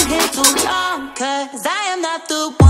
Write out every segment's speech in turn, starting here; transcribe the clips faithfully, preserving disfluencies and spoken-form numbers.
been here too long, cause I am not the one.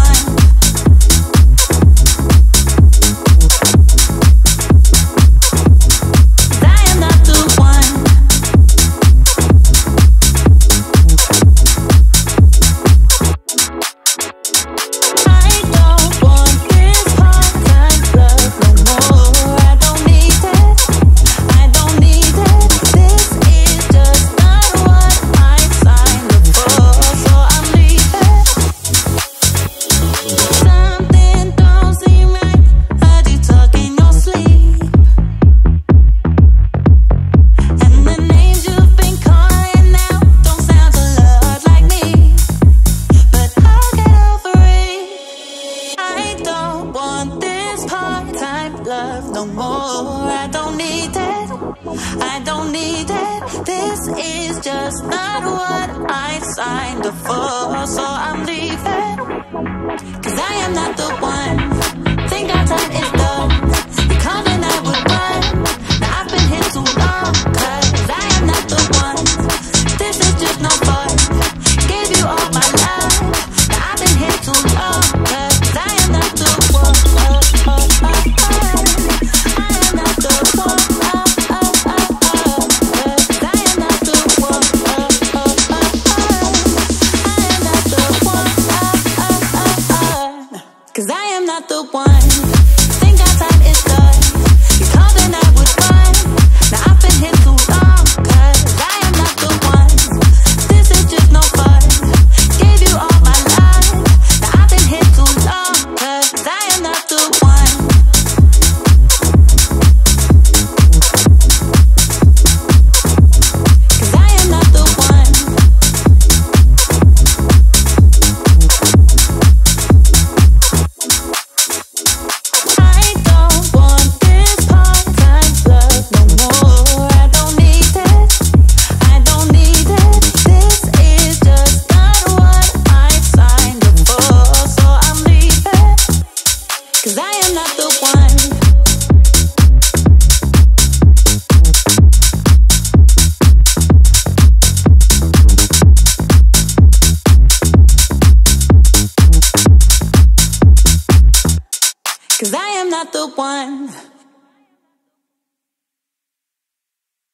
Love no more, I don't need that, I don't need that. This is just not what I signed up for, so I'm leaving, cause I am not the one. Think our time is done, you called and I would run. Now I've been here too long, cause I am not the one. This is just no fun, gave you all my love. Now I've been here too long, cause I am not the one. Oh, oh, oh, oh. Cause I am not the one. Think our time is done, you called and I would run. Now I've been here too long, cause I am not the one. This is just no fun, gave you all my love. Now I've been here too long, cause I am not the one. Cause I am not the one. Cause I am not the one. Cause I am not the one.